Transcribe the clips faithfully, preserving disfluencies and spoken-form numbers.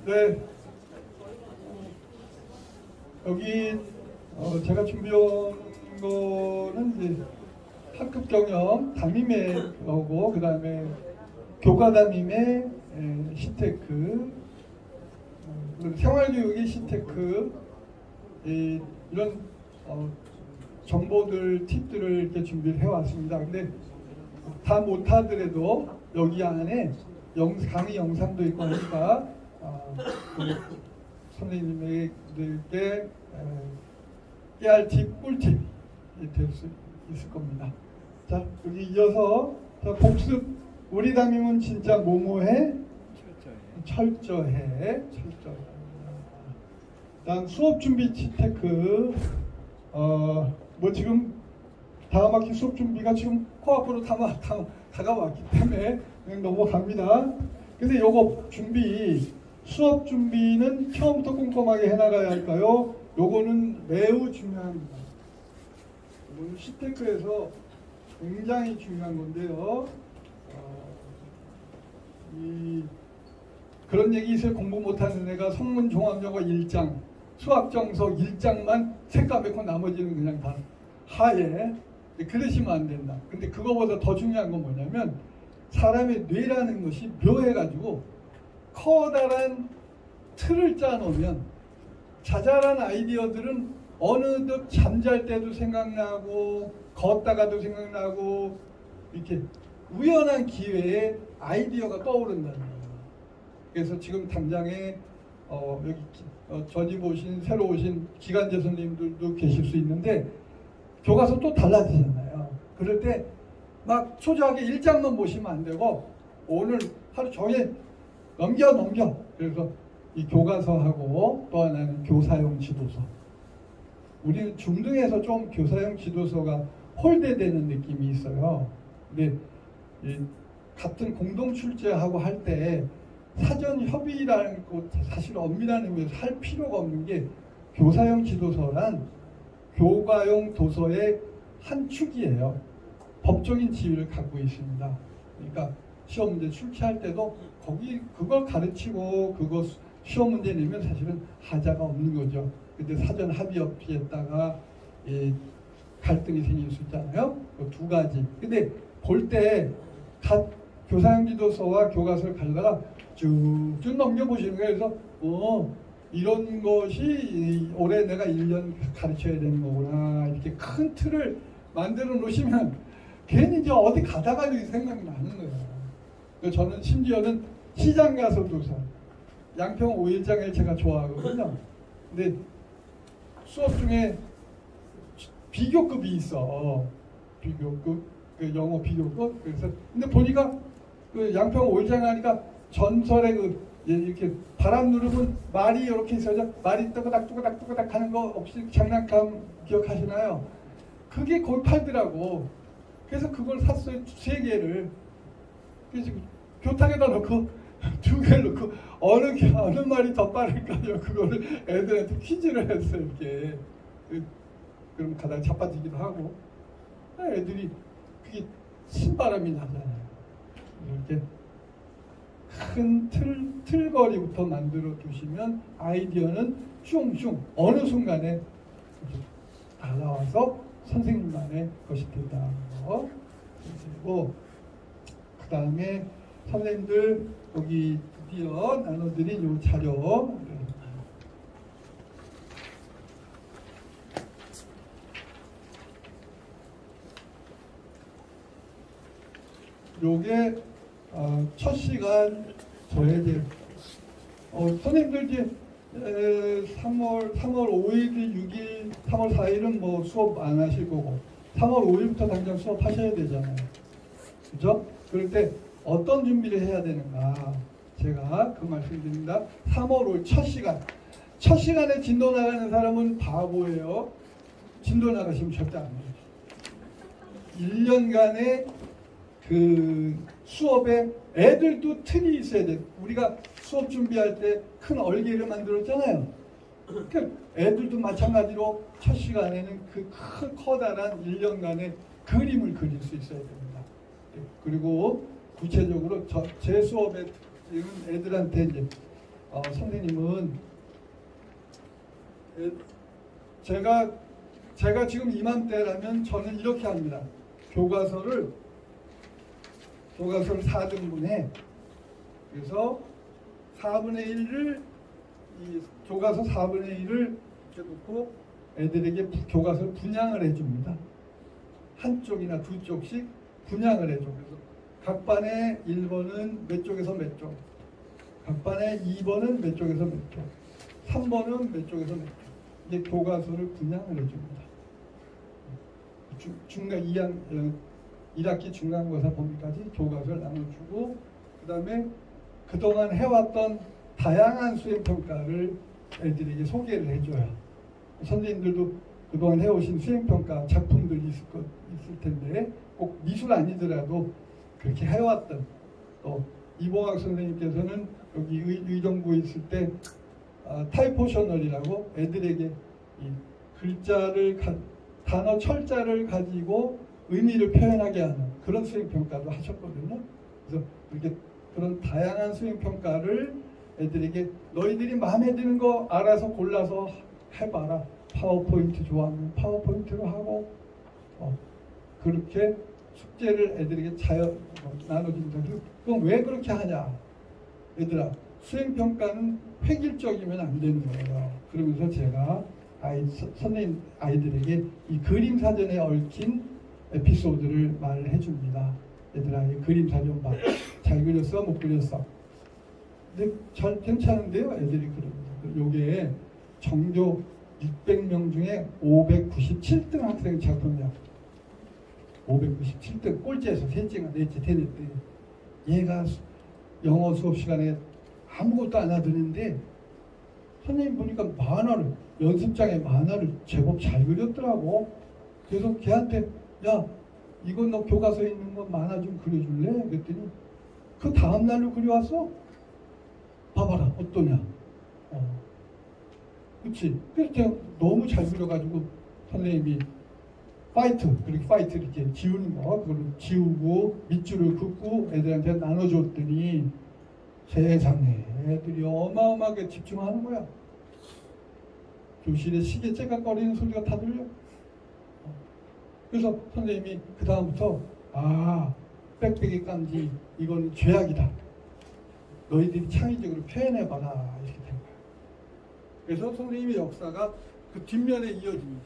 네, 여기 어, 제가 준비한 거는 이제 학급 경영 담임의 거고, 그 다음에 교과 담임의 에, 시테크, 어, 생활교육의 시테크, 이, 이런 어, 정보들, 팁들을 이렇게 준비를 해왔습니다. 근데 다 못하더라도 여기 안에 영, 강의 영상도 있고 하니까 어, 그 선생님에게 깨알 팁, 꿀팁이 될 수 있을 겁니다. 자, 여기 이어서 자, 복습. 우리 담임은 진짜 뭐뭐해? 철저해. 철저해. 철저해. 다음 수업 준비 치테크. 어, 뭐 지금 다음 학기 수업 준비가 지금 코앞으로 다, 다, 다가왔기 때문에 그냥 넘어갑니다. 근데 요거 준비, 수업 준비는 처음부터 꼼꼼하게 해나가야 할까요? 요거는 매우 중요합니다. 이거는 시테크에서 굉장히 중요한 건데요. 어, 이, 그런 얘기 있어요. 공부 못하는 애가 성문 종합영어 일 장, 수학정서 일 장만 색감했고 나머지는 그냥 다 하얘. 그러시면 안 된다. 근데 그거보다 더 중요한 건 뭐냐면 사람의 뇌라는 것이 묘해가지고 커다란 틀을 짜놓으면 자잘한 아이디어들은 어느덧 잠잘 때도 생각나고 걷다가도 생각나고 이렇게 우연한 기회에 아이디어가 떠오른다는 거예요. 그래서 지금 당장에 어, 여기 어, 전임 오신 새로 오신 기간제 선생님들도 계실 수 있는데 교과서 또 달라지잖아요. 그럴 때 막 초조하게 일 장만 보시면 안 되고 오늘 하루 종일 넘겨 넘겨. 그래서 이 교과서하고 또 하나는 교사용 지도서. 우리는 중등에서 좀 교사용 지도서가 홀대되는 느낌이 있어요. 근데 이 같은 공동 출제하고 할 때 사전 협의라는 거 사실 엄밀한 의미에서 할 필요가 없는 게 교사용 지도서란 교과용 도서의 한 축이에요. 법적인 지위를 갖고 있습니다. 그러니까 시험 문제 출제할 때도 거기 그걸 가르치고 그거 시험 문제 내면 사실은 하자가 없는 거죠. 근데 사전 합의 없이했다가 예, 갈등이 생길 수 있잖아요. 그 두 가지. 근데 볼 때 각 교사용 지도서와 교과서를 가져다가 쭉쭉 넘겨보시는 거예요. 그래서 어 이런 것이 올해 내가 일 년 가르쳐야 되는 거구나. 이렇게 큰 틀을 만들어 놓으시면 괜히 이제 어디 가다가 생각이 나는 거예요. 저는 심지어는 시장 가서도 양평 오 일장을 제가 좋아하거든요. 근데 수업 중에 비교급이 있어. 비교급, 그 영어 비교급. 그래서 근데 보니까 그 양평 오 일장 하니까 전설의 그 이렇게 바람 누르면 말이 이렇게 있어요. 말이 뜨거닥 뜨거닥 뜨거닥 하는 거 혹시 장난감 기억하시나요? 그게 거기 팔더라고. 그래서 그걸 샀어요. 세 개를. 그래서 교탁에다 넣고 두 개를 넣고 어느 게 어느 말이 더 빠를까요? 그거를 애들한테 퀴즈를 했어요. 이렇게. 그럼 가다가 자빠지기도 하고. 애들이 그게 신바람이 나잖아요. 이렇게 큰 틀, 틀거리부터 만들어 두시면 아이디어는 슝슝 어느 순간에 다 나와서 선생님만의 것이 된다는 거. 그리고 그 다음에 선생님들 여기 드디어 나눠드린 이 자료. 요게 어, 첫 시간 저에 이제 어, 선생님들 이제 에, 삼월 삼월 오일, 육일, 삼월 사일은 뭐 수업 안 하실 거고 삼월 오일부터 당장 수업하셔야 되잖아요. 그죠? 그럴 때 어떤 준비를 해야 되는가 제가 그 말씀 드립니다. 삼월 오일 첫 시간 첫 시간에 진도 나가는 사람은 바보예요. 진도 나가시면 절대 안 돼요. 일 년간의 그 수업에 애들도 틀이 있어야 돼. 우리가 수업 준비할 때 큰 얼개를 만들었잖아요. 그러니까 애들도 마찬가지로 첫 시간에는 그 큰 커다란 일 년간의 그림을 그릴 수 있어야 됩니다. 그리고 구체적으로 저, 제 수업에 지금 애들한테 이제 어, 선생님은 제가 제가 지금 이맘때라면 저는 이렇게 합니다. 교과서를 교과서를 사 등분해. 그래서 사분의 일을 이 교과서 사분의 일을 이렇게 놓고 애들에게 교과서를 분양을 해줍니다. 한쪽이나 두 쪽씩 분양을 해줘. 그래서 각 반에 일 번은 몇 쪽에서 몇 쪽, 각 반에 이 번은 몇 쪽에서 몇 쪽, 삼 번은 몇 쪽에서 몇 쪽. 이제 교과서를 분양을 해줍니다. 중, 중간 이 학, 일 학기 중간고사 범위까지 교과서를 나눠주고, 그 다음에 그동안 해왔던 다양한 수행평가를 애들에게 소개를 해줘요. 선생님들도 그동안 해오신 수행평가 작품들 있을, 것, 있을 텐데 꼭 미술 아니더라도 그렇게 해왔던, 또 이봉학 선생님께서는 여기 의, 의정부에 있을 때 아, 타이포셔널이라고 애들에게 이 글자를 가, 단어 철자를 가지고 의미를 표현하게 하는 그런 수행평가도 하셨거든요. 그래서 이렇게 그런 다양한 수행평가를 애들에게 너희들이 마음에 드는 거 알아서 골라서 해봐라. 파워포인트 좋아하면 파워포인트로 하고, 어, 그렇게 숙제를 애들에게 자연 어, 나눠줍니다. 그럼 왜 그렇게 하냐? 얘들아, 수행평가는 획일적이면 안 되는 거예요. 그러면서 제가 아이, 서, 선생님 아이들에게 이 그림 사전에 얽힌 에피소드를 말을 해줍니다. 얘들아, 이 그림 사전 봐. 잘 그렸어? 못 그렸어? 근데 잘 괜찮은데요? 애들이 그럽니다. 요게 정교 육백 명 중에 오백구십칠 등 학생 작품이야. 오백구십칠 등 꼴찌에서 셋째가 넷째 대냈대. 얘가 영어 수업 시간에 아무것도 안 하더는데 선생님 보니까 만화를, 연습장에 만화를 제법 잘 그렸더라고. 그래서 걔한테 야, 이건 너 교과서에 있는 거 만화 좀 그려줄래? 그랬더니 그 다음날로 그려왔어. 봐봐라, 어떠냐. 어. 그치? 그래서 제가 너무 잘 그려가지고 선생님이 파이트, 그렇게 파이트 이렇게 지우는 거, 그걸 지우고 밑줄을 긋고 애들한테 나눠줬더니 세상에 애들이 어마어마하게 집중하는 거야. 교실에 시계 째깍거리는 소리가 다 들려. 그래서 선생님이 그 다음부터 아, 빽빽이 깜지 이건 죄악이다. 너희들이 창의적으로 표현해봐라. 이렇게 된 거야. 그래서 선생님의 역사가 그 뒷면에 이어집니다.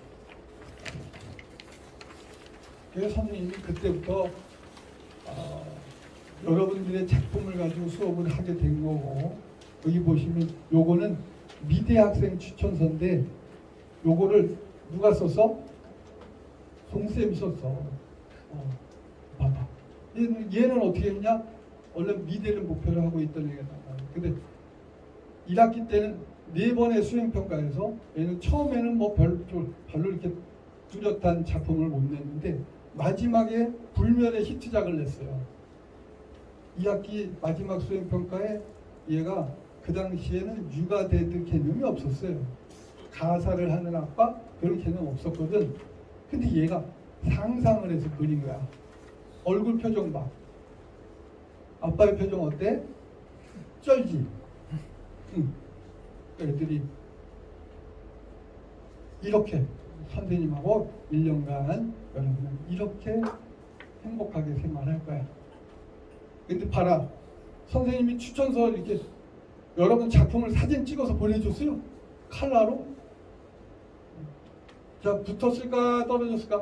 그래서 선생님이 그때부터 어, 여러분들의 작품을 가지고 수업을 하게 된 거고, 여기 보시면 요거는 미대 학생 추천서인데 요거를 누가 썼어? 송쌤이 썼어. 어, 봐봐. 얘는, 얘는 어떻게 했냐? 원래 미대를 목표로 하고 있던 애가 나와요. 근데 일 학기 때는 네 번의 수행평가에서 얘는 처음에는 뭐 별로, 별로 이렇게 뚜렷한 작품을 못 냈는데 마지막에 불멸의 히트작을 냈어요. 이 학기 마지막 수행평가에 얘가 그 당시에는 육아데드 개념이 없었어요. 가사를 하는 아빠 그런 개념 없었거든. 근데 얘가 상상을 해서 그린 거야. 얼굴 표정 봐. 아빠의 표정 어때? 쩔지? 응. 애들이 이렇게 선생님하고 일 년간 여러분은 이렇게 행복하게 생활할 거야. 근데 봐라. 선생님이 추천서 이렇게 여러분 작품을 사진 찍어서 보내줬어요. 칼라로. 자, 붙었을까 떨어졌을까?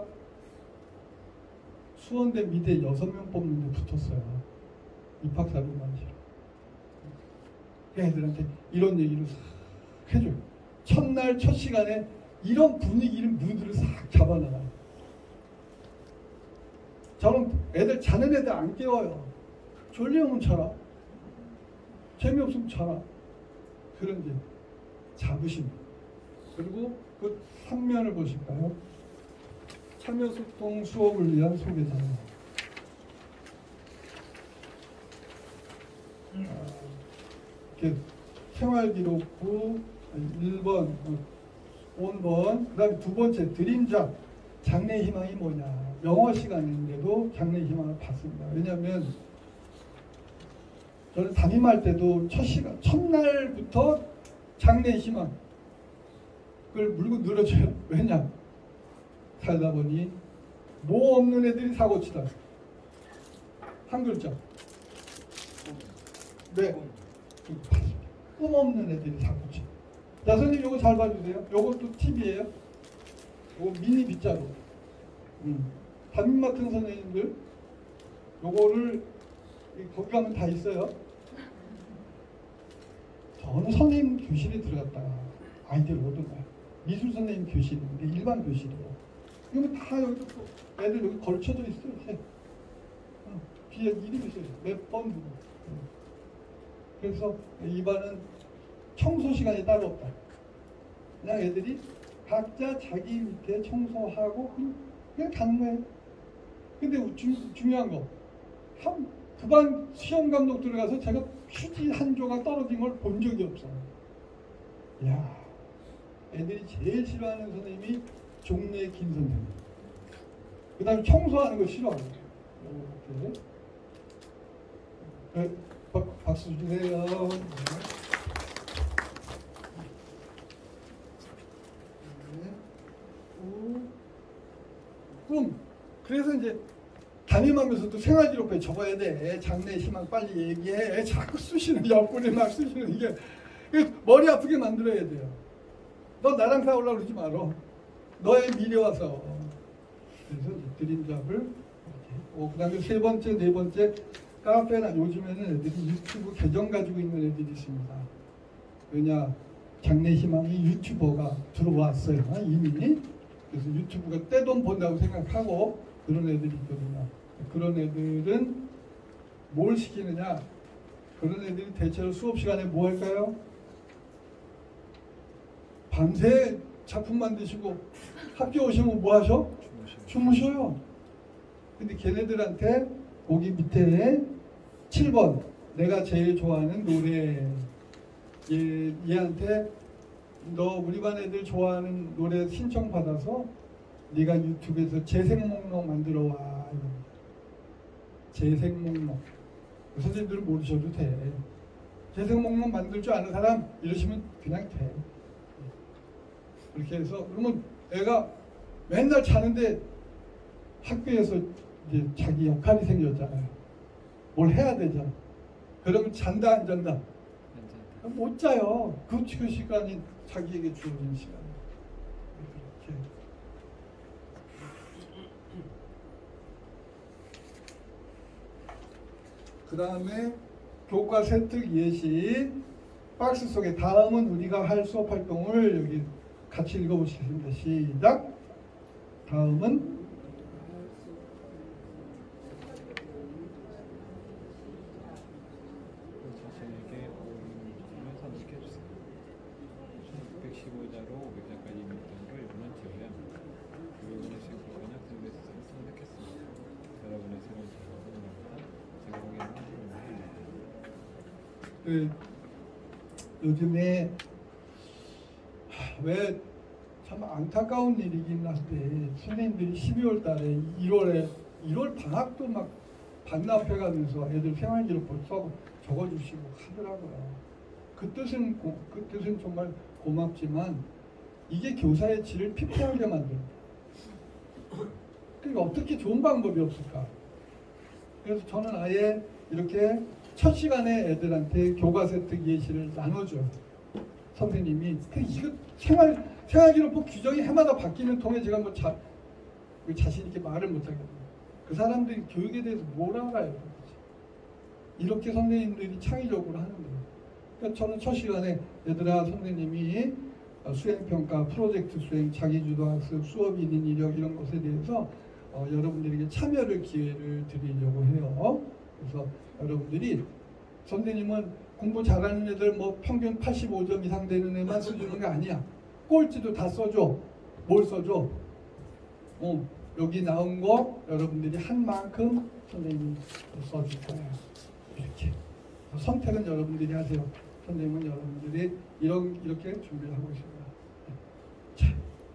수원대 미대 여섯 명 뽑는데 붙었어요. 입학사진만 싫어. 애들한테 이런 얘기를 싹 해줘요. 첫날 첫 시간에 이런 분위기를 무드를 싹 잡아놔요. 저는 애들 자는 애들 안 깨워요. 졸리면 자라. 재미없으면 자라. 그런 이제 자부심. 그리고 그 삼면을 보실까요? 참여소통 수업을 위한 소개잖아요. 이렇게 생활기록부 일 번, 오 번, 그 다음에 두 번째 드림잡, 장래 희망이 뭐냐. 영어 시간인데도 장래 희망을 받습니다. 왜냐하면 저는 담임할 때도 첫 시간, 첫날부터 장래 희망 그걸 물고 늘어져요. 왜냐? 살다 보니 뭐 없는 애들이 사고 치다. 한 글자. 네. 꿈 없는 애들이 사고 치. 자, 선생님 요거 잘 봐주세요. 요것도 팁이에요. 요거 미니 빗자루. 음. 담임 맡은 선생님들 요거를 거기 가면 다 있어요. 저는 선생님 교실에 들어갔다가 아이들 오던 거야. 미술 선생님 교실인데 일반 교실이에요. 이거 다 여기 또 애들 여기 걸쳐져 있어요. 어, 뒤에 이름이 있어요. 몇 번 누구. 그래서 이 반은 청소 시간이 따로 없다. 그냥 애들이 각자 자기 밑에 청소하고 그냥 가는 거예요. 근데 주, 중요한 거, 그 반 시험 감독 들어가서 제가 휴지 한 조각 떨어진 걸 본 적이 없어요. 이야, 애들이 제일 싫어하는 선생님이 종래 긴 선생님. 그 다음에 청소하는 거 싫어하고. 이렇게. 네, 박, 박수 주세요. 네. 꿈. 그래서 이제 담임하면서도 생활기록부에 적어야 돼. 장래 희망 빨리 얘기해. 자꾸 쑤시는 옆구리 막 쑤시는 이게 머리 아프게 만들어야 돼요. 너 나랑 싸우려고 그러지 마라. 너의 미래 와서. 그래서 드림잡을 이렇게 했고, 그 다음에 세 번째, 네 번째 카페나 요즘에는 애들이 유튜브 계정 가지고 있는 애들이 있습니다. 왜냐? 장래 희망이 유튜버가 들어왔어요. 이미. 그래서 유튜브가 떼돈 번다고 생각하고 그런 애들이 있거든요. 그런 애들은 뭘 시키느냐? 그런 애들이 대체로 수업 시간에 뭐 할까요? 밤새 작품 만드시고 학교 오시면 뭐 하셔? 주무셔요. 근데 걔네들한테 거기 밑에 칠 번 내가 제일 좋아하는 노래, 얘, 얘한테 너 우리 반 애들 좋아하는 노래 신청받아서 네가 유튜브에서 재생 목록 만들어 와. 재생 목록. 선생님들은 모르셔도 돼. 재생 목록 만들 줄 아는 사람 이러시면 그냥 돼. 그렇게 해서 그러면 애가 맨날 자는데 학교에서 이제 자기 역할이 생겼잖아요. 뭘 해야 되잖아. 그러면 잔다 안 잔다? 못 자요. 그, 그 시간이 자기에게 주어진 시간. 그렇게. 그 다음에 교과 세특 예시 박스 속에 다음은 우리가 할 수업 활동을 여기 같이 읽어보시겠습니다. 시작. 다음은 자신에게 어울리는 선택해주세요. 백십오 자로 오백 자까지 밑단을 이번엔 지어야 합니다. 여러분의 생각이나 등에서 선택했습니다. 여러분의 새로운 작업은 나보다 제공에 합니다. 그, 요즘에 왜 참 안타까운 일이긴 한데 선생님들이 십이월 달에 일월에 일월 방학도 막 반납해가면서 애들 생활기록 벌써 적어주시고 하더라고요. 그 뜻은 고, 그 뜻은 정말 고맙지만 이게 교사의 질을 피폐하게 만듭니다. 그러니까 어떻게 좋은 방법이 없을까? 그래서 저는 아예 이렇게 첫 시간에 애들한테 교과세특 예시를 나눠줘요. 선생님이 그 이거 생활 생활기록부 규정이 해마다 바뀌는 통에 제가 뭐 자, 자신 있게 말을 못 하겠네요. 그 사람들이 교육에 대해서 뭘 알아요? 이렇게 선생님들이 창의적으로 하는 거예요. 그러니까 저는 첫 시간에 얘들아 선생님이 수행평가, 프로젝트 수행, 자기주도학습, 수업 인인 이력 이런 것에 대해서 어, 여러분들에게 참여를 기회를 드리려고 해요. 그래서 여러분들이 선생님은 공부 잘하는 애들 뭐 평균 팔십오 점 이상 되는 애만 써주는 게 아니야. 꼴찌도 다 써줘. 뭘 써줘? 어, 여기 나온 거 여러분들이 한 만큼 선생님이 써줄 거예요. 이렇게. 선택은 여러분들이 하세요. 선생님은 여러분들이 이런, 이렇게 준비를 하고 있습니다. 자,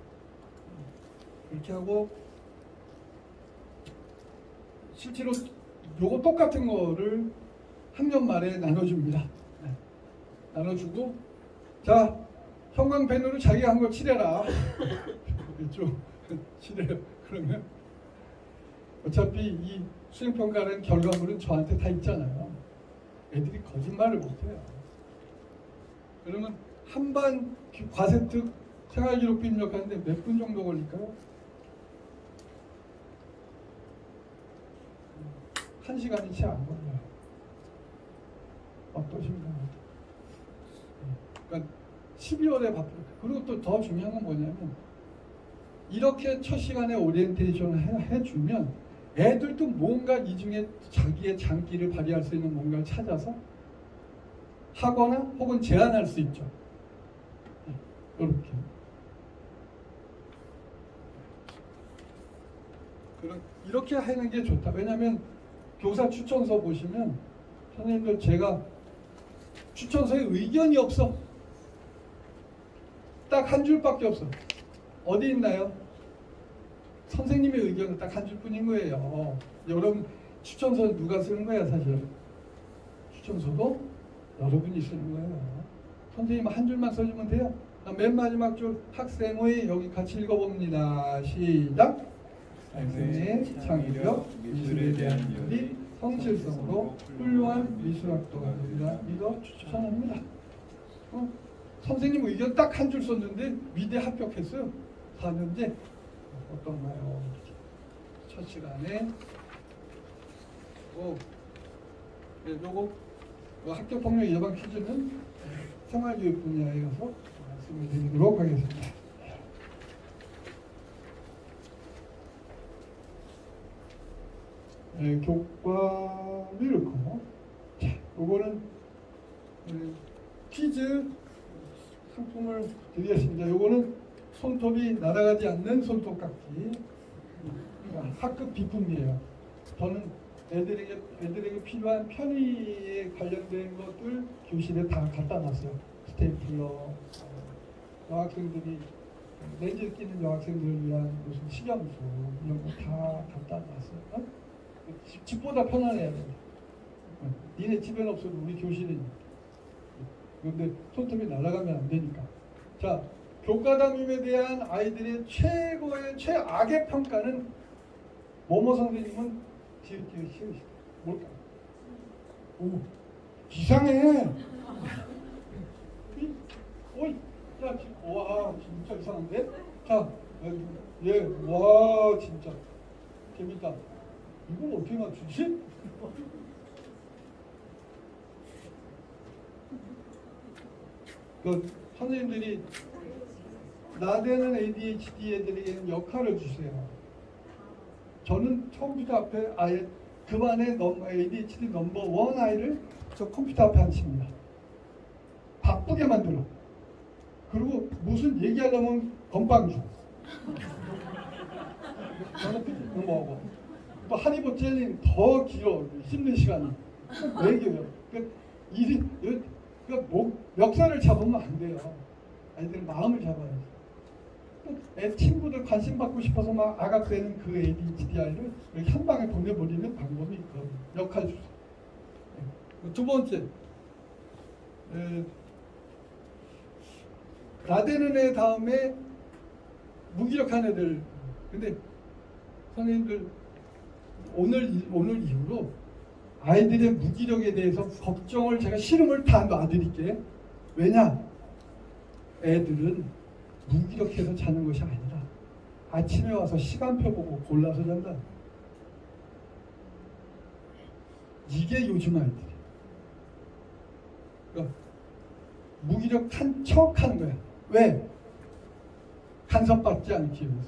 이렇게 하고 실제로 요거 똑같은 거를 학년 말에 나눠줍니다. 네. 나눠주고 자 형광펜으로 자기가 한 거 칠해라. 그렇죠? 칠해요. 그러면 어차피 이 수행평가라는 결과물은 저한테 다 있잖아요. 애들이 거짓말을 못해요. 그러면 한반 과세특 생활기록부 입력하는데 몇 분 정도 걸릴까요? 한 시간이 채 안 걸려요. 어떠신가요? 그러니까 십이월에 바쁘 그리고 또 더 중요한 건 뭐냐면 이렇게 첫 시간에 오리엔테이션을 해, 해주면 애들도 뭔가 이 중에 자기의 장기를 발휘할 수 있는 뭔가를 찾아서 하거나 혹은 제안할 수 있죠. 이렇게. 이렇게 하는 게 좋다. 왜냐하면 교사 추천서 보시면 선생님들 제가 추천서에 의견이 없어. 딱 한 줄밖에 없어. 어디 있나요? 선생님의 의견은 딱 한 줄뿐인 거예요. 여러분 추천서 누가 쓰는 거야 사실? 추천서도 여러분이 쓰는 거예요. 선생님 한 줄만 써주면 돼요. 맨 마지막 줄 학생의 여기 같이 읽어봅니다. 시작. 학생의 창의력, 미술에 대한 열이 성실성으로 훌륭한 미술학도가 되리라 믿어 추천합니다. 어? 선생님 의견 딱 한 줄 썼는데 미대 합격했어요. 사 년제 어떤가요? 첫 시간에 어, 네, 요거 학교폭력 예방 퀴즈는 생활교육 분야에 가서 말씀을 드리도록 하겠습니다. 네, 교과를 이렇고 자, 요거는 네, 퀴즈 상품을 드리겠습니다. 요거는 손톱이 날아가지 않는 손톱깎이 학급 비품이에요. 저는 애들에게 애들에게 필요한 편의에 관련된 것들 교실에 다 갖다 놨어요. 스테이플러, 여학생들이 렌즈 끼는 여학생들을 위한 무슨 식염수 이런 거 다 갖다 놨어요. 어? 집, 집보다 편안해야 돼. 니네 집에는 없어도 우리 교실에 있는. 그런데 손톱이 날아가면 안 되니까. 자, 교과담임에 대한 아이들의 최고의 최악의 평가는 뭐뭐 선생님은 지읒지읒 싫으시다. 뭘까? 오, 이상해. 어이, 야, 와, 진짜 이상한데? 자, 얘, 와, 진짜 재밌다. 이걸 어떻게 맞추지? 그 선생님들이 나대는 에이디에이치디 애들에게는 역할을 주세요. 저는 컴퓨터 앞에 아예 그 반에 에이디에이치디 넘버 원 아이를 저 컴퓨터 앞에 앉힙니다. 바쁘게 만들어. 그리고 무슨 얘기하려면 건빵 줘. 저는 뭐하고 또 하리보 젤리는 더 길어. 씹는 시간이 왜 길어요? 그러니까 일이 그러니까 목, 멱살을 잡으면 안 돼요. 아이들은 마음을 잡아야지. 애 친구들 관심 받고 싶어서 막 아각대는 그 에이디에이치디 아이를 이렇게 한 방에 보내버리는 방법이 있거든요. 역할 주세요. 네. 두 번째, 에, 나대는 애 다음에 무기력한 애들. 근데 선생님들 오늘 오늘 이후로 아이들의 무기력에 대해서 걱정을 제가 시름을 다 놔드릴게. 왜냐? 애들은 무기력해서 자는 것이 아니라 아침에 와서 시간표 보고 골라서 잔다. 이게 요즘 아이들이. 그러니까 무기력한 척 하는 거야. 왜? 간섭받지 않기 위해서.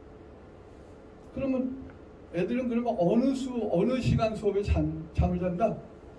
그러면 애들은 그러면 어느 수, 어느 시간 수업에 잠, 잠을 잔다?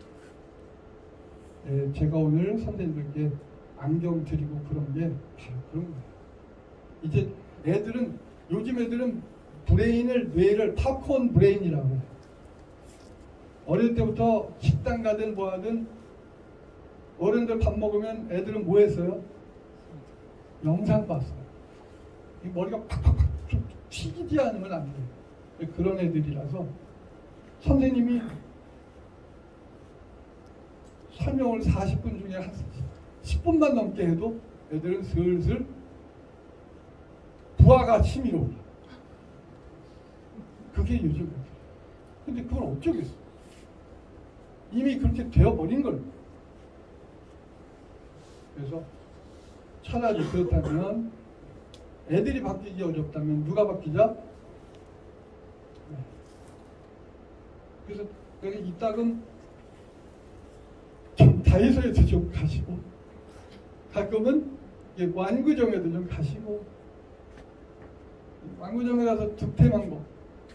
예, 제가 오늘 선생님들께 안경 드리고 그런 게 바로 그런 거예요. 이제 애들은, 요즘 애들은 브레인을, 뇌를 팝콘 브레인이라고 해요. 어릴 때부터 식당 가든 뭐 하든 어른들 밥 먹으면 애들은 뭐 했어요? 영상 봤어요. 이 머리가 팍팍팍 튀기지 않으면 안 돼요. 그런 애들이라서 선생님이 설명을 사십 분 중에 한 십 분만 넘게 해도 애들은 슬슬 부하가 치밀어 올라. 그게 요즘. 근데 그걸 어쩌겠어. 이미 그렇게 되어버린 걸. 그래서 차라리 그렇다면 애들이 바뀌기 어렵다면 누가 바뀌자? 네. 그래서 내가 이따금 좀 다이소에도 좀 가시고 가끔은 완구정에도 좀 가시고 완구정에 가서 득템왕복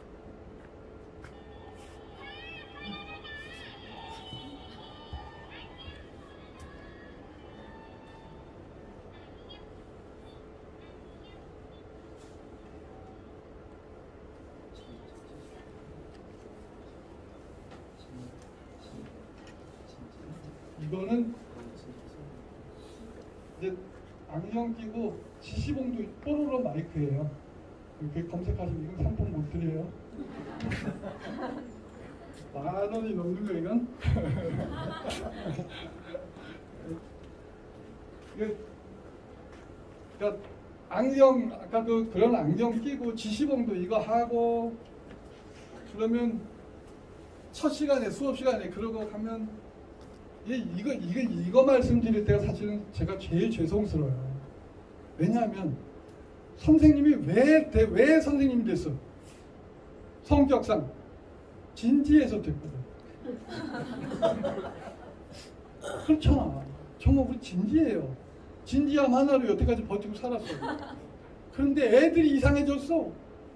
이거는 이제 안경 끼고 지시봉도 뽀로로 마이크예요. 이렇게 검색하시면 이건 상품 못 드려요. 만 원이 넘는 거 이건. 그러니까 안경 아까도 그런 안경 끼고 지시봉도 이거 하고 그러면 첫 시간에 수업 시간에 그러고 가면 예, 이거, 이거, 이거 말씀드릴 때가 사실은 제가 제일 죄송스러워요. 왜냐하면 선생님이 왜, 왜 선생님이 됐어? 성격상 진지해서 됐거든. 그렇잖아. 정말 우리 진지해요. 진지함 하나로 여태까지 버티고 살았어. 그런데 애들이 이상해졌어.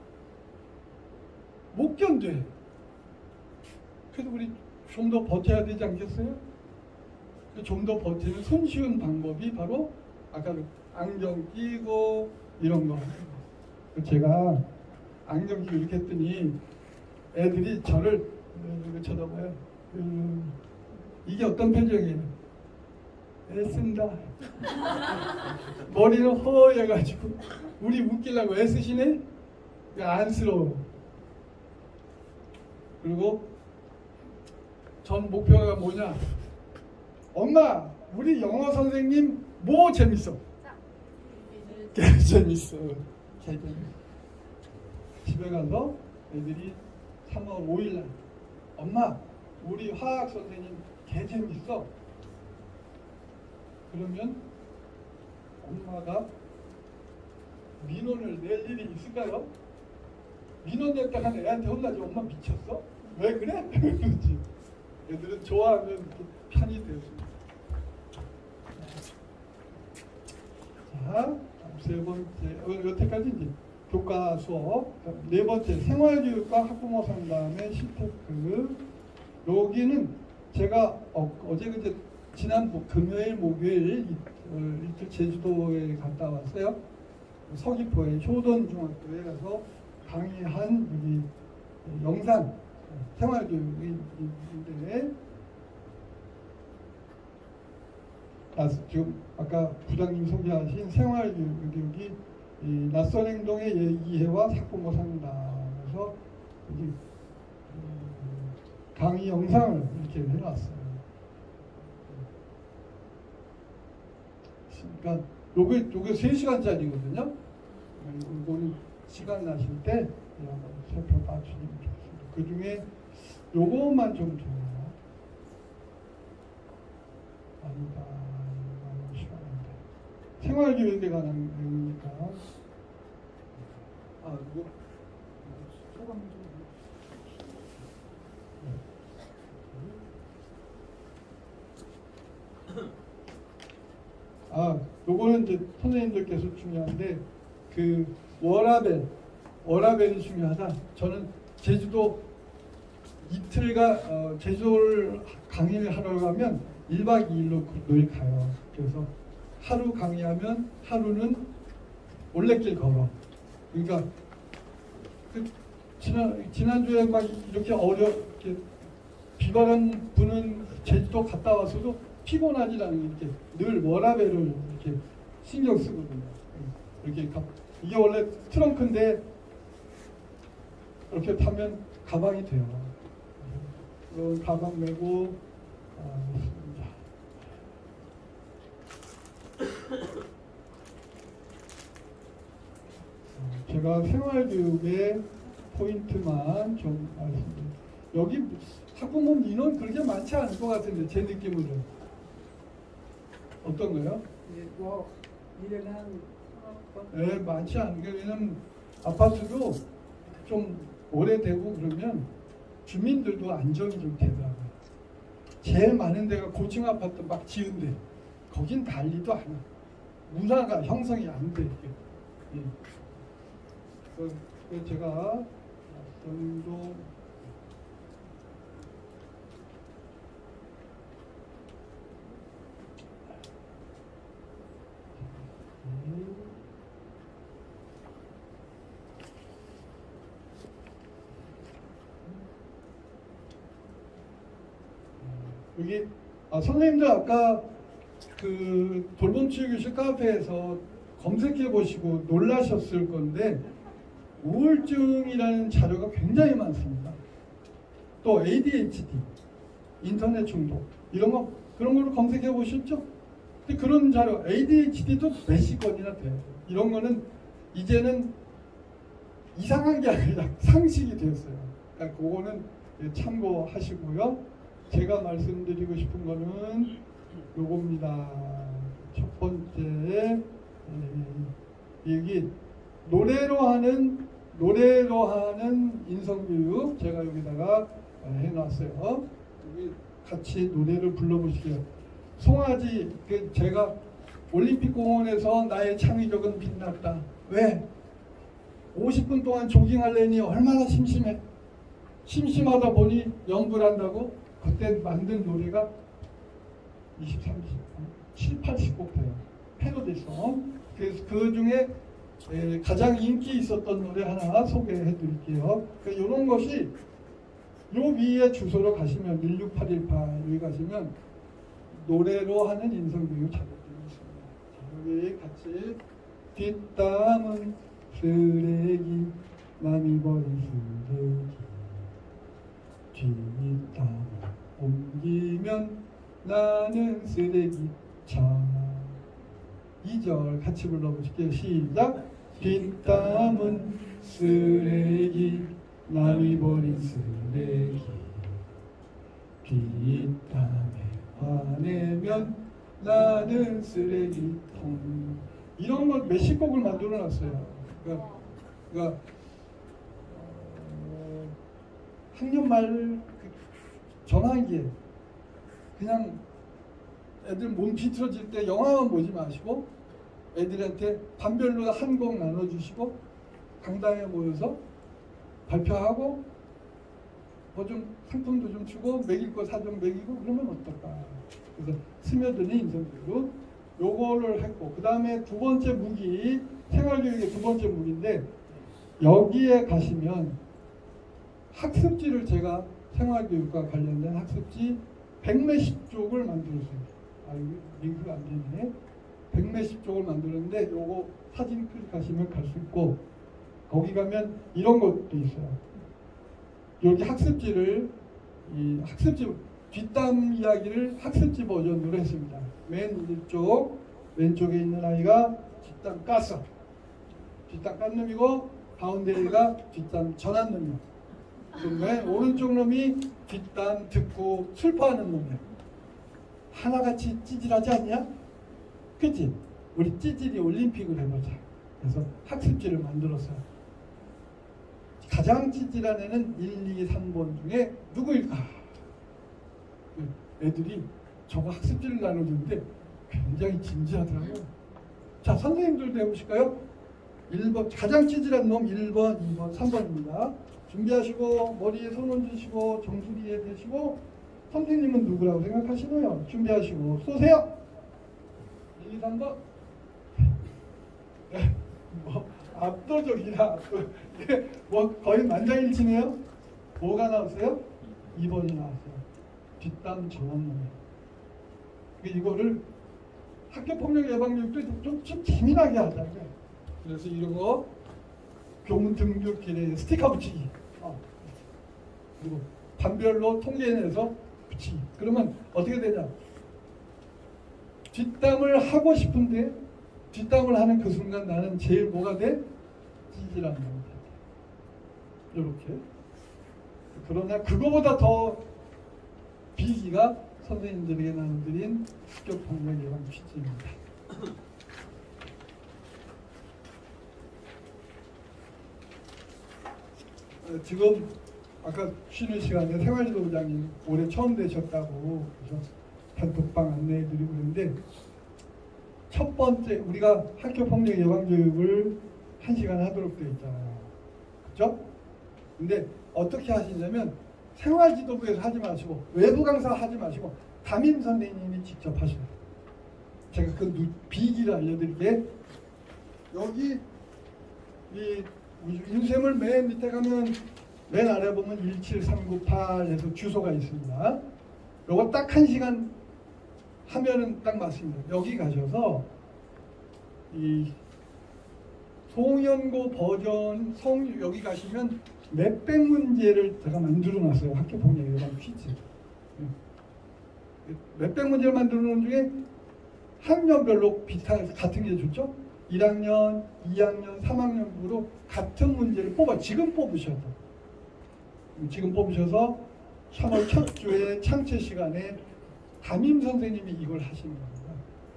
못 견뎌. 그래도 우리 좀 더 버텨야 되지 않겠어요? 좀 더 버티는 손쉬운 방법이 바로 아까 안경 끼고 이런 거. 제가 안경 끼고 이렇게 했더니 애들이 저를 이렇게 쳐다봐요. 음, 이게 어떤 표정이에요? 애쓴다. 머리는 허해가지고 우리 웃기려고 애쓰시네? 안쓰러워. 그리고 전 목표가 뭐냐? 엄마, 우리 영어 선생님 뭐 재밌어? 개 재밌어. 개 재밌어. 집에 가서 애들이 삼월 오일날 엄마, 우리 화학 선생님 개 재밌어. 그러면 엄마가 민원을 낼 일이 있을까요? 민원 냈다가 애한테 혼나지. 엄마 미쳤어? 왜 그래? 그러지. 애들은 좋아하면 편이 되었습니다. 자, 세 번째, 어, 여태까지 이제 교과 수업. 네 번째, 생활교육과 학부모 상담의 시테크. 여기는 제가 어, 어제 그제 지난 금요일, 목요일 어, 이틀 제주도에 갔다 왔어요. 서귀포에 효돈중학교에 가서 강의한 여기 영상 생활교육인데 아, 지금 아까 부장님 소개하신 생활교육이 이 낯선 행동의 예기해와 학부모 상담에서 여기 강의 영상을 이렇게 해놨어요. 그러니까 요게 요게 세 시간짜리거든요. 이거는 시간 나실 때 한번 살펴봐 주시면 좋겠습니다. 그 중에 요것만 좀 줘요. 아니다. 이거 시간인데. 생활교육에 관한 내용이니까. 아, 이거 소감 좀. 아, 요거는 이제 선생님들께서 중요한데 그 워라벨, 워라벨이 중요하다. 저는 제주도 이틀가 어, 제주도를 강의를 하러 가면 일 박 이 일로 늘 가요. 그래서 하루 강의하면 하루는 올레길 걸어. 그러니까 그 지난 지난주에 막 이렇게 어려 이렇게 비바람 부는 제주도 갔다 와서도 피곤하지 않은 이렇게 늘 워라벨을 이렇게 신경 쓰거든요. 이렇게 가, 이게 원래 트렁크인데 이렇게 타면 가방이 돼요. 그런 가방 메고 아, 제가 생활교육의 포인트만 좀 말씀드릴게요. 여기 학부모 인원 그렇게 많지 않을 것 같은데 제 느낌으로 어떤가요? 예, 뭐 일 년에 한 서너 번? 네, 많지 않은 게 왜냐면 아파트도 좀 오래되고 그러면 주민들도 안정이 좀 되더라고요. 제일 많은 데가 고층 아파트 막 지은데 거긴 달리도 않아. 문화가 형성이 안 돼. 이게. 예. 그, 그 제가 정도 여기 아, 선생님들 아까 그 돌봄치유교실 카페에서 검색해 보시고 놀라셨을 건데 우울증이라는 자료가 굉장히 많습니다. 또 에이디에이치디, 인터넷 중독 이런 거 그런 걸로 검색해 보셨죠? 근데 그런 자료 에이디에이치디도 몇십 건이나 돼요. 이런 거는 이제는 이상한 게 아니라 상식이 되었어요. 그러니까 그거는 참고하시고요. 제가 말씀드리고 싶은 거는 요겁니다. 첫 번째 여기 노래로 하는 노래로 하는 인성교육 제가 여기다가 해놨어요. 여기 같이 노래를 불러보시게요. 송아지 그 제가 올림픽공원에서 나의 창의력은 빛났다. 왜? 오십 분 동안 조깅하려니 얼마나 심심해. 심심하다 보니 연구를 한다고 그때 만든 노래가 이십, 삼십, 칠, 팔십 곡 돼요. 패러디송. 그래서 그 중에 에, 가장 인기 있었던 노래 하나 소개해 드릴게요. 그러니까 이런 것이 요 위에 주소로 가시면 일육팔일팔 여기 가시면 노래로 하는 인성교육 자료들이 있습니다. 여기 같이 뒷담은 쓰레기 남이 버린 쓰레기 뒷담 옮기면 나는 쓰레기 차 이 절 같이 불러보실게요. 시작. 뒷담은 쓰레기 남이 버린 쓰레기 뒷담에 화내면 나는 쓰레기통 이런 걸 몇십 곡을 만들어 놨어요. 그러니까, 그러니까 어, 학년 말 그 전환기에 그냥 애들 몸 비틀어질 때 영화만 보지 마시고 애들한테 반별로 한 곡 나눠주시고 강당에 모여서 발표하고 뭐 좀 상품도 좀 주고 먹일 거 사 좀 먹이고 그러면 어떨까. 그래서 스며드는 인성교육 요거를 했고 그 다음에 두 번째 무기 생활교육의 두 번째 무기인데 여기에 가시면 학습지를 제가 생활교육과 관련된 학습지 백몇십 쪽을 만들었어요. 아, 여기 링크가 안 되네. 백몇십 쪽을 만들었는데 요거 사진 클릭하시면 갈 수 있고 거기 가면 이런 것도 있어요. 여기 학습지를 이 학습지 뒷담 이야기를 학습지 버전으로 했습니다. 맨 이쪽 왼쪽에 있는 아이가 뒷담 깠어. 뒷담 깐 놈이고 가운데가 뒷담 전한 놈이야. 맨 오른쪽 놈이 뒷담 듣고 슬퍼하는 놈이야. 하나같이 찌질하지 않냐? 그치? 우리 찌질이 올림픽을 해보자. 그래서 학습지를 만들었어요. 가장 찌질한 애는 일, 이, 삼 번 중에 누구일까? 애들이 저거 학습지를 나눠주는데 굉장히 진지하더라고요. 자, 선생님들도 해보실까요? 일 번 가장 찌질한 놈 일 번, 이 번, 삼 번입니다. 준비하시고 머리에 손 얹으시고 정수리에 대시고 선생님은 누구라고 생각하시나요? 준비하시고 쏘세요. 일, 이, 삼 번. 뭐 압도적이다. 압도. 이게 뭐 거의 만장일치네요. 뭐가 나왔어요? 이 번이 나왔어요. 뒷담 전환놈. 이거를 학교폭력 예방교육도 좀, 좀 재미나게 하자고요. 그래서 이런 거 교문 등교길에 스티커 붙이기. 어. 그리고 반별로 통계내서 붙이기. 그러면 어떻게 되냐? 뒷담을 하고 싶은데 뒷담을 하는 그 순간 나는 제일 뭐가 돼? 찌질한 놈. 이렇게. 그러나 그거보다 더 비기가 선생님들에게 나눠드린 학교폭력 예방 퀴즈입니다. 어, 지금 아까 쉬는 시간에 생활지도부장님 올해 처음 되셨다고 그래서 단톡방 안내해드리고 그러는데 첫 번째 우리가 학교폭력 예방 교육을 한 시간 하도록 되어 있잖아요. 그렇죠? 근데 어떻게 하시냐면 생활지도부에서 하지 마시고 외부 강사 하지 마시고 담임 선생님이 직접 하셔요. 제가 그 비기를 알려드릴게. 여기 이 인쇄물 맨 밑에 가면 맨 아래 보면 일칠삼구팔에서 주소가 있습니다. 요거 딱 한 시간 하면은 딱 맞습니다. 여기 가셔서 이 송연고 버전 성 여기 가시면 몇백 문제를 제가 만들어 놨어요. 학교폭력 예방 퀴즈. 몇백 문제를 만들어 놓은 중에 학년별로 비슷한 같은 게 좋죠. 일 학년, 이 학년, 삼 학년으로 같은 문제를 뽑아 지금 뽑으셔서 지금 뽑으셔서 삼월 첫 주에 창체 시간에 담임 선생님이 이걸 하시는 겁니다.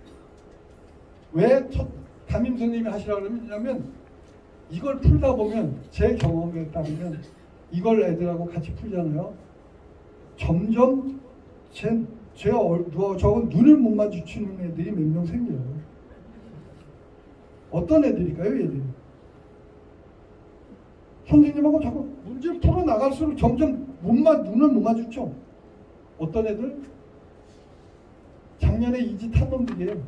왜 첫 담임 선생님이 하시라고 그러냐면 이걸 풀다 보면 제 경험에 따르면 이걸 애들하고 같이 풀잖아요. 점점 제, 제 저건 눈을 못 마주치는 애들이 몇 명 생겨요. 어떤 애들일까요, 애들이? 선생님하고 자꾸 문제를 풀어 나갈수록 점점 못 마, 눈을 못 마주쳐. 어떤 애들? 작년에 이 짓 한 놈들이에요.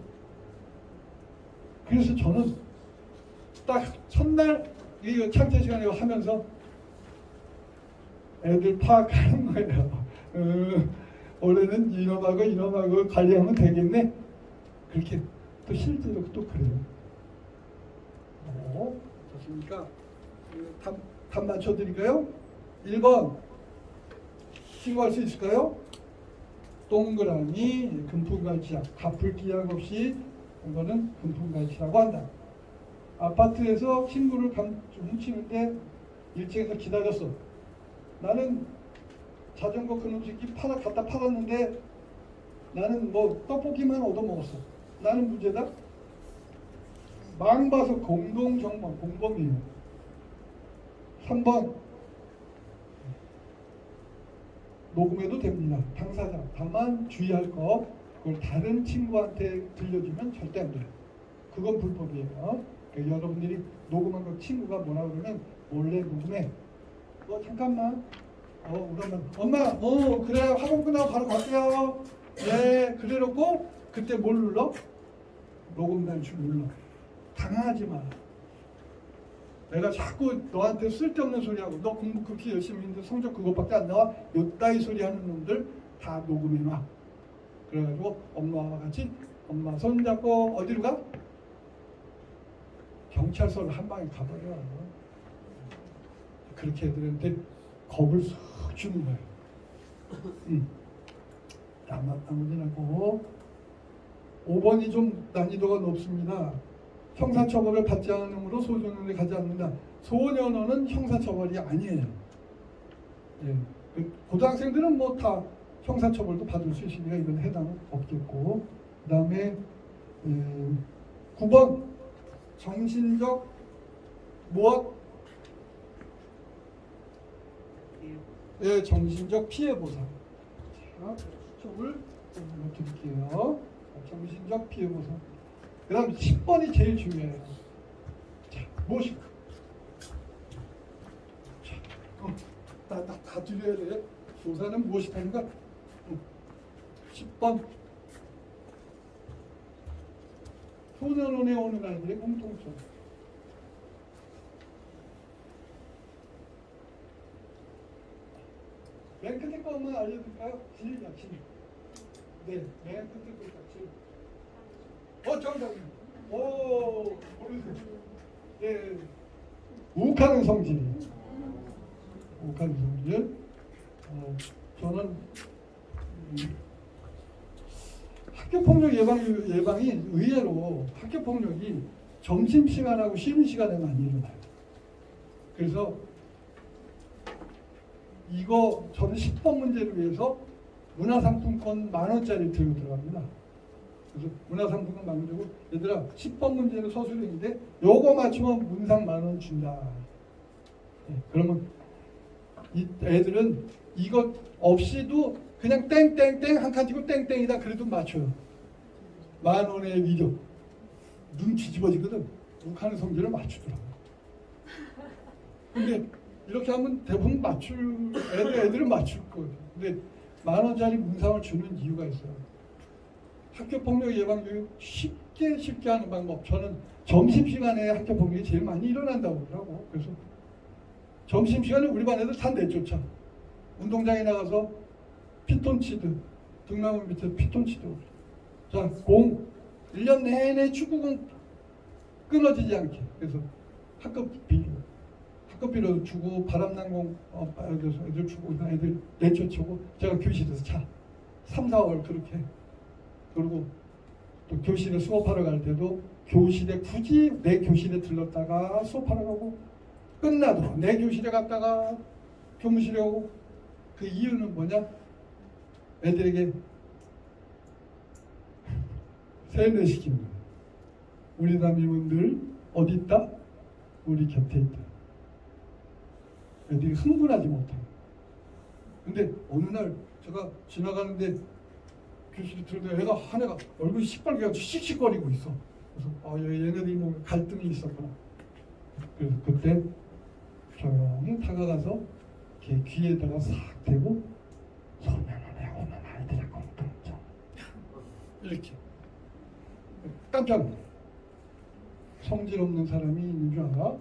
그래서 저는 딱 첫날 이 창체 시간에 하면서 애들 파악하는 거예요. 어, 올해는 이놈하고 이놈하고 관리하면 되겠네. 그렇게 또 실제로 또 그래요. 어, 좋습니까? 답, 답 맞춰드릴까요? 일 번 신고할 수 있을까요? 동그라미 금품갈치약 갚을 기약 없이 이거는 금품갈치라고 한다. 아파트에서 친구를 감, 훔치는데 일 층에서 기다렸어. 나는 자전거 그놈 새끼 팔아 갖다 팔았는데 나는 뭐 떡볶이만 얻어먹었어. 나는 무죄다. 망 봐서 공동정범 공범이에요. 삼 번 녹음해도 됩니다. 당사자. 다만 주의할 거 그걸 다른 친구한테 들려주면 절대 안 돼요. 그건 불법이에요. 그러니까 여러분들이 녹음한 거 친구가 뭐라 그러면 몰래 녹음해. 어 잠깐만. 어 우리 엄마. 엄마 어 그래 학원 끝나고 바로 갈게요. 네 그래 놓고 그때 뭘 눌러? 녹음 단추 눌러. 당하지 마. 내가 자꾸 너한테 쓸데없는 소리하고 너 공부 그렇게 열심히 했는데 성적 그것밖에 안 나와? 요따위 소리 하는 놈들 다 녹음해놔. 그래가지고 엄마와 같이 엄마 손잡고 어디로 가? 경찰서를 한 방에 가버려. 그렇게 애들한테 겁을 쏙 주는 거예요. 응. 나머지라고 오 번이 좀 난이도가 높습니다. 형사처벌을 받지 않으므로 소년원에 가지 않는다. 소년원은 형사처벌이 아니에요. 예. 고등학생들은 뭐 다 형사처벌도 받을 수 있으니까 이건 해당 없겠고, 그 다음에 예, 구 번 정신적 무엇? 예, 정신적 피해 보상. 자, 수첩을 좀 드릴게요. 정신적 피해 보상. 그 다음 십 번이 제일 중요해요. 자, 무엇일까? 자, 어, 나, 나, 다 드려야 돼. 조사는 무엇이 하는가? 어, 십 번. 소년원에 오는 아이들의 공통점. 맨 끝에 것만 알려드릴까요? 질이야, 질. 네, 맨 끝에 것만 질. 어, 정답입니다. 오, 모르세요. 예, 욱하는 성질. 욱하는 성질. 어, 저는 음, 학교폭력 예방, 예방이 의외로 학교폭력이 점심시간하고 쉬는 시간에 많이 일어나요. 그래서 이거 저는 십 번 문제를 위해서 문화상품권 만 원짜리 들고 들어갑니다. 그래서 문화상품권 만 원 주고 얘들아 십 번 문제는 서술형인데 요거 맞추면 문상 만 원 준다. 네, 그러면 이 애들은 이거 없이도 그냥 땡땡땡 한 칸 띄고 땡땡이다 그래도 맞춰요. 만 원의 위력. 눈 뒤집어지거든. 북한의 성질을 맞추더라고. 근데 이렇게 하면 대부분 맞출 애들 애들은 맞출 거예요. 근데 만 원짜리 문상을 주는 이유가 있어요. 학교 폭력 예방 교육 쉽게 쉽게 하는 방법. 저는 점심 시간에 학교 폭력이 제일 많이 일어난다고 그러더라고. 그래서 점심 시간에 우리 반 애들 다 내쫓아. 운동장에 나가서 피톤치드, 등나무 밑에 피톤치드. 자, 공 일 년 내내 축구공 끊어지지 않게. 그래서 학급 비료, 학급 비료 주고 바람난 공 어, 그래서 애들 주고 애들 내쫓고 제가 교실에서 차 삼, 사월 그렇게. 그리고 또 교실에 수업하러 갈 때도 교실에 굳이 내 교실에 들렀다가 수업하러 가고 끝나도 내 교실에 갔다가 교무실에 오고. 그 이유는 뭐냐? 애들에게 세뇌시키는 거예요. 우리 담임은 늘 어디 있다? 우리 곁에 있다. 애들이 흥분하지 못하고. 근데 어느 날 제가 지나가는데 교실에 들어가 애가 한 애가 얼굴이 시뻘개가지고 씩씩거리고 있어. 그래서 아 얘네들이 뭐 갈등이 있었구나. 그래서 그때 조용히 다가가서 걔 귀에다가 싹 대고 소년원에 오는 아이들의 공통점 이렇게 깜짝 놀라. 성질 없는 사람이 있는 줄 알아?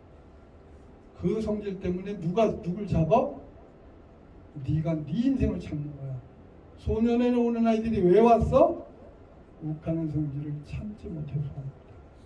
그 성질 때문에 누가 누굴 잡아? 네가 네 인생을 참는 거야. 소년원에 오는 아이들이 왜 왔어? 욱하는 성질을 참지 못해서 옵니다.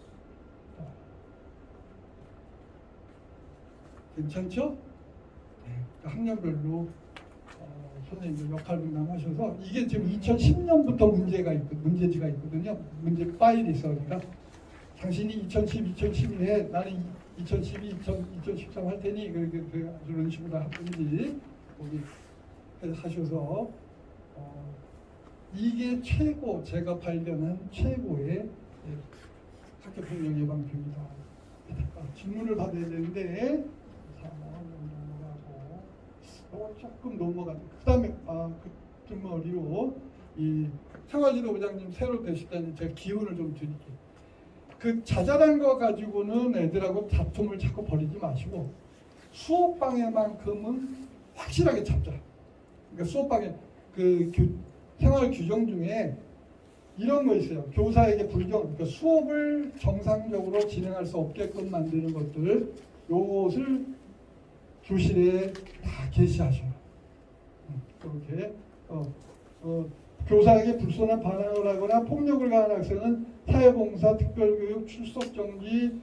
괜찮죠? 네. 학년별로 어, 선생님들 역할 분담하셔서 이게 지금 이천십 년부터 문제가 있고 문제지가 있거든요. 문제 파일이 있어. 그러니까 당신이 이천십, 이천십일에 나는 이천십이, 이천십삼 할 테니 그렇게 그런 식으로 하든지 거기 하셔서 어, 이게 최고 제가 발견한 최고의 예, 학교 폭력 예방교입니다. 질문을 받아야 되는데 자, 넘어가고 이거 조금 넘어가고 그 다음에 아, 그 머리로 이 생활지도부장님 새로 되시다니 제가 기운을 좀 드릴게요. 그 자잘한 거 가지고는 애들하고 다툼을 자꾸 벌이지 마시고 수업방해만큼은 확실하게 잡자. 그러니까 수업방해 그 교, 생활 규정 중에 이런 거 있어요. 교사에게 불경, 그러니까 수업을 정상적으로 진행할 수 없게끔 만드는 것들, 요것을 교실에 다 게시하셔요. 그렇게 어, 어, 교사에게 불손한 반항을 하거나 폭력을 가한 학생은 사회봉사, 특별교육, 출석정지,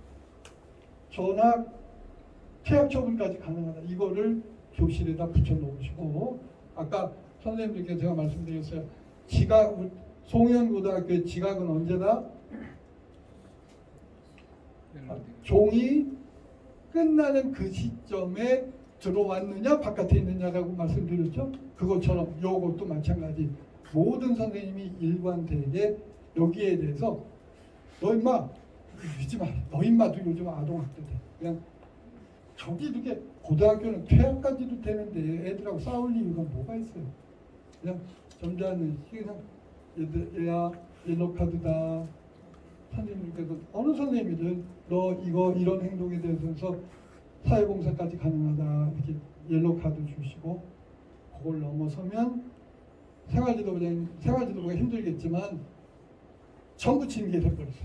전학, 퇴학 처분까지 가능하다. 이거를 교실에다 붙여놓으시고 아까 선생님들께 제가 말씀드렸어요. 지각, 송현고등학교의 지각은 언제다? 아, 종이 끝나는 그 시점에 들어왔느냐 바깥에 있느냐라고 말씀드렸죠. 그것처럼 요것도 마찬가지. 모든 선생님이 일관되게 여기에 대해서 너 임마 이러지 마. 너 임마도 요즘 아동학대돼. 그냥 저기 이렇게 고등학교는 퇴학까지도 되는데 애들하고 싸울 이유가 뭐가 있어요. 그냥 점잖은 그냥 얘들, 얘야 옐로카드다. 선생님께서 어느 선생님이든 너 이거 이런 행동에 대해서 사회봉사까지 가능하다 이렇게 옐로카드 주시고 그걸 넘어서면 생활지도부장 생활지도부가 힘들겠지만 전부 징계 돼버렸어요.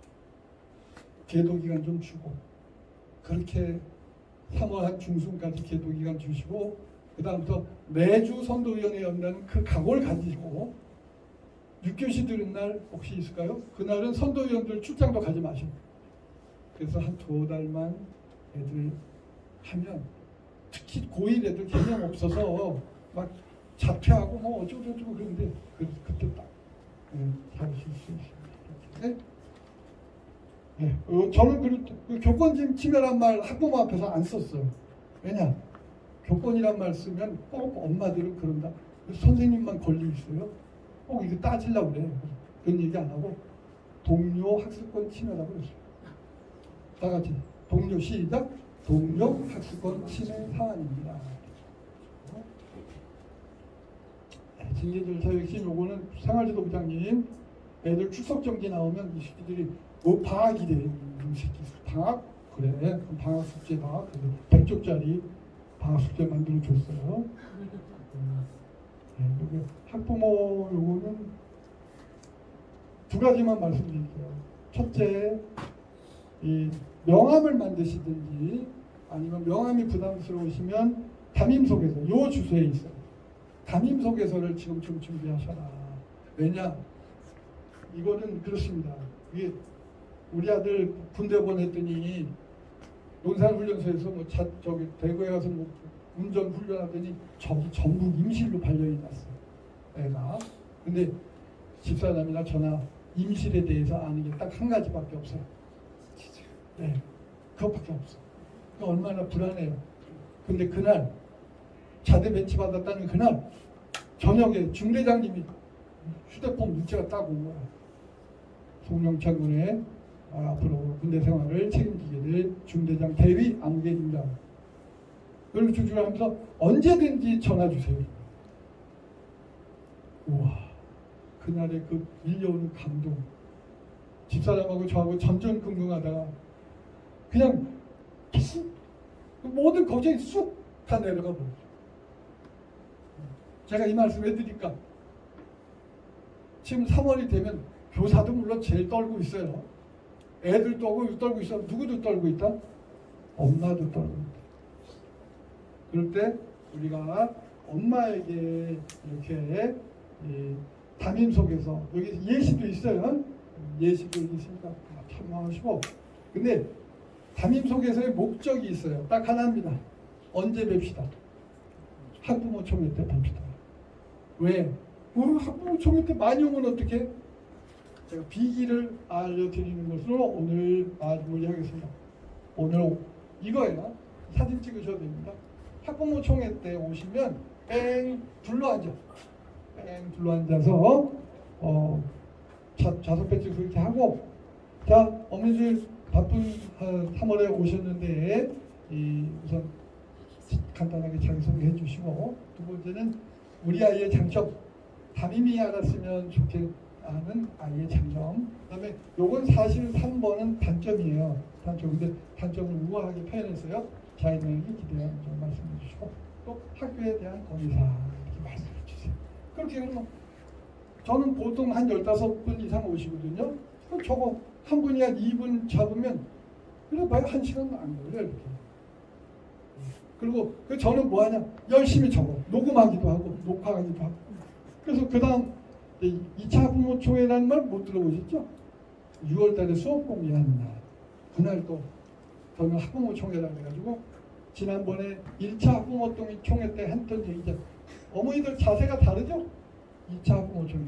계도기간 좀 주고 그렇게 삼월 한 중순까지 계도기간 주시고 그 다음부터 매주 선도위원회 연다는 그 각오를 가지고 육 교시 들은 날 혹시 있을까요? 그날은 선도위원들 출장도 가지 마시고 그래서 한 두 달만 애들 하면 특히 고일 애들 개념 없어서 막 자퇴하고 뭐 어쩌고저쩌고 그러는데 그, 그때 딱 네, 잡으실 수 있습니다. 네? 예, 어, 저는 그, 그 교권침 침해란 말 학부모 앞에서 안 썼어요. 왜냐? 교권이란 말 쓰면 꼭 엄마들은 그런다. 선생님만 권리 있어요. 꼭 이거 따지려고 그래. 그런 얘기 안 하고 동료 학습권 침해라고 그랬어요. 다 같이 동료 시작. 동료 학습권 침해 사안입니다. 징계 절차 역시 요거는 생활지도 부장님 애들 출석 정지 나오면 이 새끼들이 뭐 방학이래. 이 새끼 방학? 그래. 그럼 방학 숙제다. 그래서 백 쪽짜리 방학 숙제 만들어 줬어요. 네, 여기 학부모 요거는 두 가지만 말씀드릴게요. 첫째, 이 명함을 만드시든지 아니면 명함이 부담스러우시면 담임소개서 요 주소에 있어요. 담임소개서를 지금 좀 준비하셔라. 왜냐? 이거는 그렇습니다. 이게 우리 아들 군대 보냈더니 논산훈련소에서 뭐 자, 저기 대구에 가서 뭐 운전 훈련하더니 저기 전북 임실로 발령이 났어. 애가. 근데 집사람이나 저나 임실에 대해서 아는 게 딱 한 가지밖에 없어요. 네, 그것밖에 없어. 얼마나 불안해요. 근데 그날 자대 배치 받았다는 그날 저녁에 중대장님이 휴대폰 문자가 딱 온 거야. 송영찬 군의 아, 앞으로 군대 생활을 책임지게 될 중대장 대위 안무개입니다. 그리고 주주를 하면서 언제든지 전화 주세요. 우와, 그날의 그 밀려오는 감동. 집사람하고 저하고 전전긍긍하다가 그냥 쑥 모든 걱정이 쑥 다 내려가 버렸어요. 제가 이 말씀 해드릴까? 지금 삼월이 되면 교사도 물론 제일 떨고 있어요. 애들 떨고 떨고 있어. 누구도 떨고 있다? 엄마도 떨고 있다. 그럴 때 우리가 엄마에게 이렇게 이 담임 속에서 여기 예시도 있어요. 예시도 있으니까 참고하시고. 근데 담임 속에서의 목적이 있어요. 딱 하나입니다. 언제 뵙시다. 학부모 총회 때 봅시다. 왜? 우리 학부모 총회 때 많이 오면 어떻게? 제가 비기를 알려드리는 것으로 오늘 마무리하겠습니다. 오늘 이거예요. 사진 찍으셔도 됩니다. 학부모 총회 때 오시면 뺑 둘러앉아. 뺑 둘러앉아서 어, 자, 좌석 배치 그렇게 하고, 자, 어머니들 바쁜 삼월에 오셨는데 이, 우선 간단하게 자기소개 해주시고, 두 번째는 우리 아이의 장점, 담임이 알았으면 좋겠는 아이의 장점. 그 다음에 요건 사실 삼 번은 단점이에요. 단점. 근데 단점을 우아하게 표현했어요. 자기들에게 기대하는 점 말씀해 주시고, 또 학교에 대한 건의사 이렇게 말씀해 주세요. 그렇게 그러면 저는 보통 한 열다섯 분 이상 오시거든요. 그럼 저거 한 분이 한 이 분 잡으면 그래 봐야 한 시간 안 걸려요. 이렇게. 그리고 저는 뭐 하냐? 열심히 적어. 녹음하기도 하고 녹화하기도 하고. 그래서 그 다음 이 차 학부모 총회라는 말 못 들어보셨죠? 유월 달에 수업 공개하는 날. 그날 또 저는 학부모 총회라고 해가지고 지난번에 일 차 학부모 총회 때 했던 얘기죠. 어머니들 자세가 다르죠? 이 차 학부모 총회.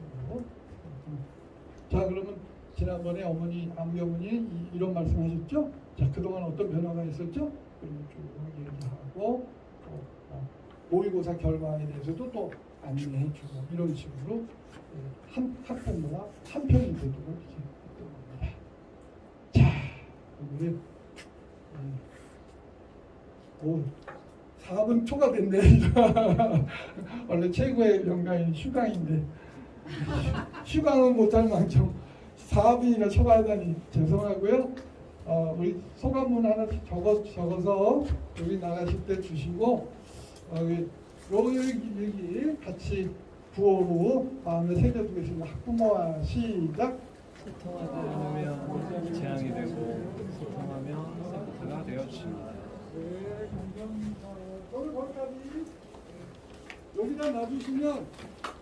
자, 그러면 지난번에 어머니, 아무 어머니 이런 말씀 하셨죠? 자, 그동안 어떤 변화가 있었죠? 그리고 쭉 얘기하고 또 어, 모의고사 결과에 대해서도 또 안내해주고 이런 식으로 한 학부모와 한 편이 되도록 이렇게 했던 겁니다. 자, 오늘은 음, 오, 사 분 초가 됐네. 원래 최고의 영광인 휴강인데 휴강은 못할 망정 사 분이나 초과하다니 죄송하고요. 어, 우리 소감문 하나 적어, 적어서 여기 나가실 때 주시고 어, 여기, 여기 같이 구호로 마음에 새겨두겠습니다. 학부모와 시작. 소통하지 않으면 재앙이 되고 소통하면 샘플가 되어주십니다. 네, 감사합니다. 오늘 거기까지 여기다 놔두시면